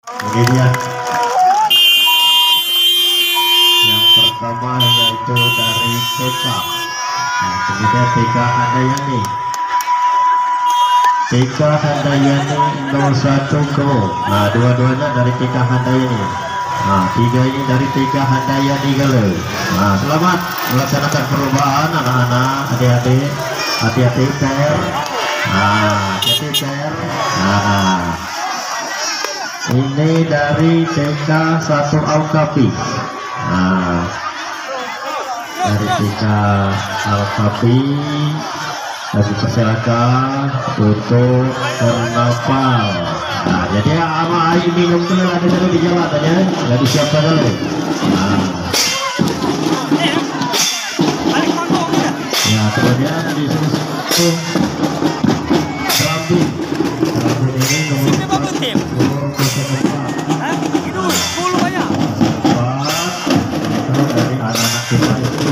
Ini dia yang pertama, yaitu dari TK. Nah, kemudian TK Handayani. TK Handayani 01 go. Nah, dua-duanya dari TK Handayani. Nah, tiga ini dari TK Handayani Gale. Nah, selamat melaksanakan perubahan anak-anak, adik-adik. Hati-hati PR. Nah, hati-hati PR. Nah, ini dari TK 1 Alkapi. Nah, dari TK Alkapi kami persilakan untuk karnaval. Nah, jadi sama air minum dulu ada dulu di jalan aja, nggak disiapkan dulu. Nah, ya kemudian disusul Rambi. Rambi ini nomor 4 dari anak-anak kita itu.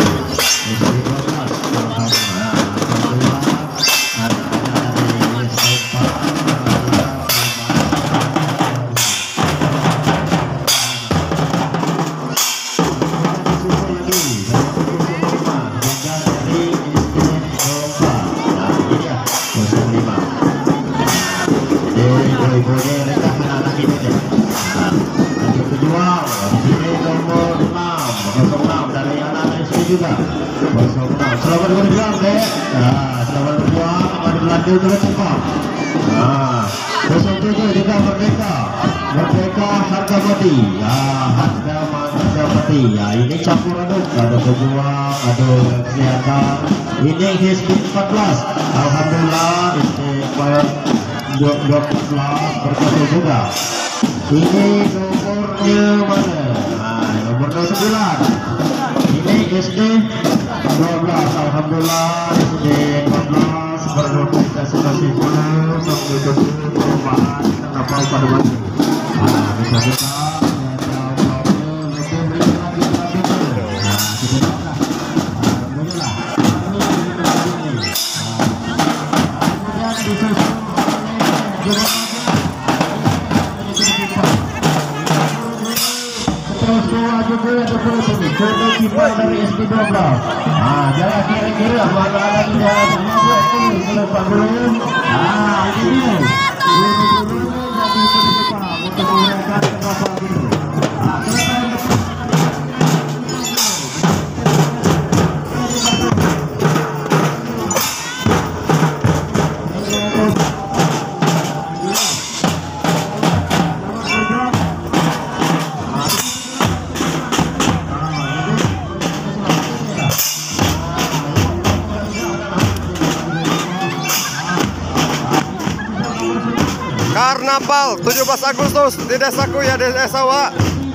Juga selamat berjuang deh. Nah, selamat berjuang, selamat berlanjut terus cepat. Nah, 07 juga Merdeka harga mati. Ya, harga mati. Ya, ini campur aduk, ada pejuang, ada kesehatan. Ini HSP 14. Alhamdulillah, istighfar 12 berkata juga. Ini nomornya mana? Nah, nomor 9. SD 12, alhamdulillah. SD 12 bernotifikasi penuh mengikuti perubahan kapal pada waktu. Nah, bisa kita dari SP12. Nah, jalan kira-kira mana lagi dan lupa belum. Nah, ini dia. Ini dulu jadi penumpang untuk menggunakan kapal ini. Nah, Karnaval 17 Agustus di desaku ya, di desa Wa.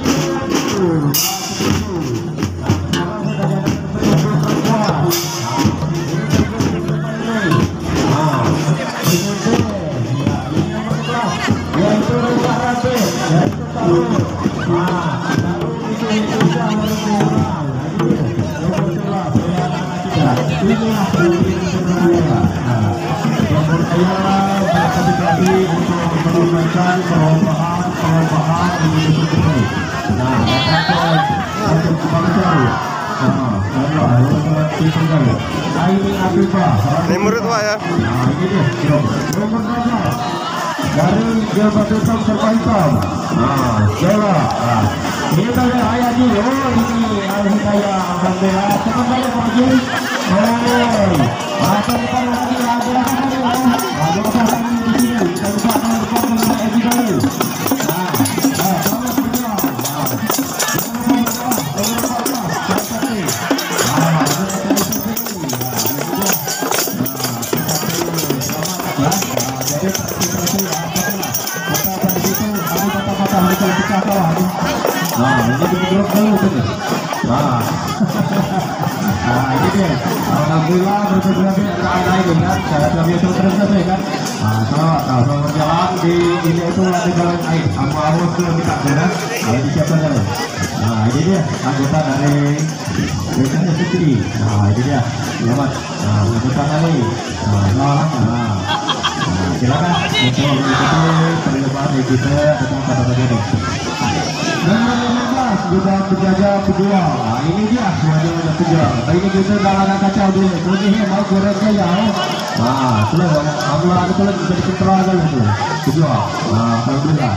menunjukkan perubahan ini. Nah, ini murid Wa ya. Nah, ini dia nomor 12 dari jabatan terpaitam. Nah, Jawa. Nah, ini tadi ayah di. Oh, ini ayah saya. Alhamdulillah. Cepat banyak lagi. Oh, masa depan lagi ada lagi. Ada masalah di sini. Kita bisa lagi dulu. Nah, ini grup dulu tuh. Nah, ini dia. Alhamdulillah berkegiatan ada ini kan. Saya lebih terus ya kan. Nah, so berjalan di ini itu ada jalan air. Kamu harus kita kan. Kalau disiapkan dulu. Nah, ini dia anggota dari Desanya Sukri. Nah, ini dia. Selamat. Nah, anggota kali. Nah, silakan untuk mengikuti perlombaan kita datang pada bagian ini. Nomor 15 juga penjaga kedua. Nah, ini dia semuanya penjaga. Ini kita dalam kacau dulu. Ini mau goreng saja. Nah, sudah ambil ada tulen jadi kontrol dulu. Kedua. Nah, alhamdulillah.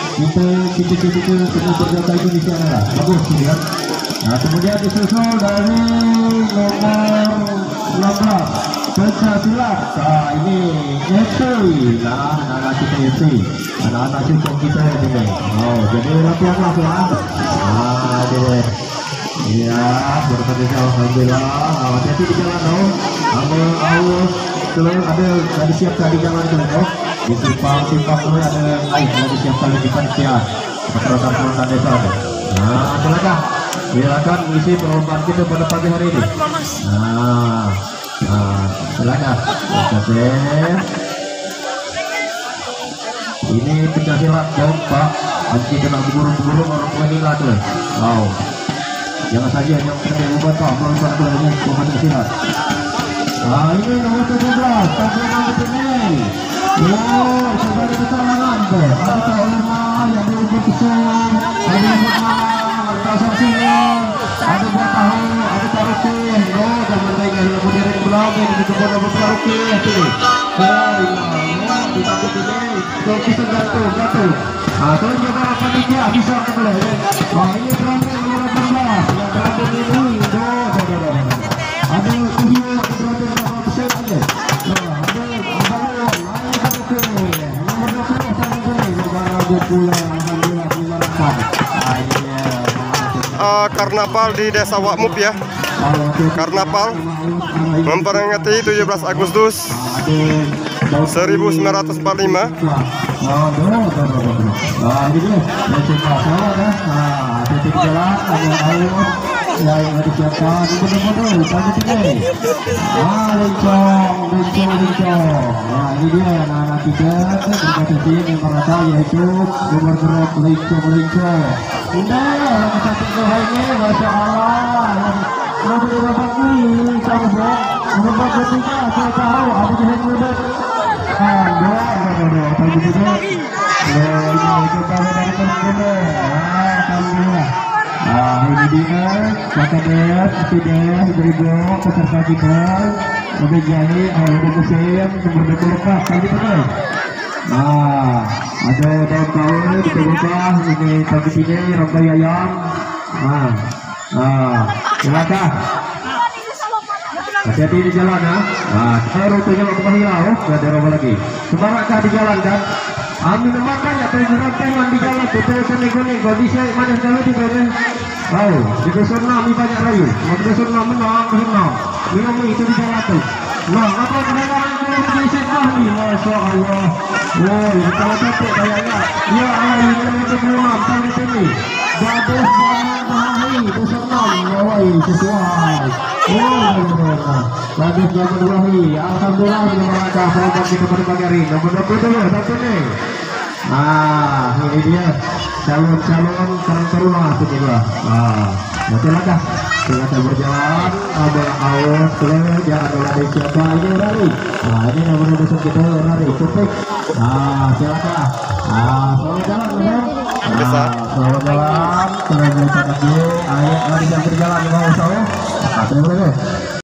Kita berjaga Indonesia lah. Bagus ya. Nah, kemudian disusul dari nomor 16 Pencasilat. Nah, ini FC. Nah, anak-anak kita FC. Anak-anak cucuk kita ini. Oh, jadi latihan langsung. Ah, deh. Iya, berkata alhamdulillah. Hati-hati di jalan dong. Ambil aus. Kalau ada siapkan di jalan dulu. Di simpang dulu ada lain lagi siapkan di panitia. Peraturan desa. Nah, silakan isi perlombaan kita pada pagi hari ini. Silakan. Ini pencasilat dong Pak. Nanti kena buru-buru orang tua ini lah tuh. Wow. Jangan saja yang terkait ubah Pak. Melontar ke ini pencasilat. Nah, ini nomor 17. Tapi nomor ini. Wow, coba kita tangan tuh. Ada ulama yang berubah kesel. Ada ulama, ada saksian, ada buat tahu, ada tarukin. Oh, jangan mereka yang berdiri di belakang di depan ada tarukin. Ditakut ini. Kalau kita jatuh. Nah, terus juga panitia bisa boleh. Wah, ini terakhir nomor 18. Yang terakhir ini. Ada video terakhir nomor 1 aja. Karnaval di Desa Wakmup ya. Karnaval memperingati 17 Agustus 1945. Yang disiapkan betul-betul pagi ini. Lincong. Nah, ini dia anak-anak kita berkasih yang merata yaitu nomor berat lincong. Indah orang satu ini, masya Allah. Nomor berapa ini? Nomor ketiga saya tahu ada di nomor. Ini dia kakak tidak beribu peserta kita menjadi oleh museum sumber berkah kali ini. Nah, ada daun dibuka ini pagi ini rangkai ayam. Silakan. Hati-hati di jalan ya. Nah, saya rutenya mau kembali lah, nggak ada apa lagi. Semangatkah di jalan kan? Amin makan ya teman di jalan betul kuning kondisi mana kalau di jalan. Oh, di dusun kami banyak rayu. Di dusun kami minum itu di jalan tuh. Nah, apa kedengaran di sekolah ini? Masya Allah. Woi, kalau capek kayaknya. Ya Allah, ini belum di sini. Gadis bahari dusun kami. Woi, sesuai. Gadis bahari. Alhamdulillah belum ada program kita pada pagi hari. Nomor 20 satu nih. Nah, ini dia calon-calon taruna juga. Silakan berjalan. Ada awas terus dia adalah dari siapa ini lari. Nah, ini nomor dusun kita lari cukup. Silakan. Selamat jalan, Bisa. Selamat jalan. Selamat jalan. Ayo, mari kita berjalan di bawah saya. Terima kasih.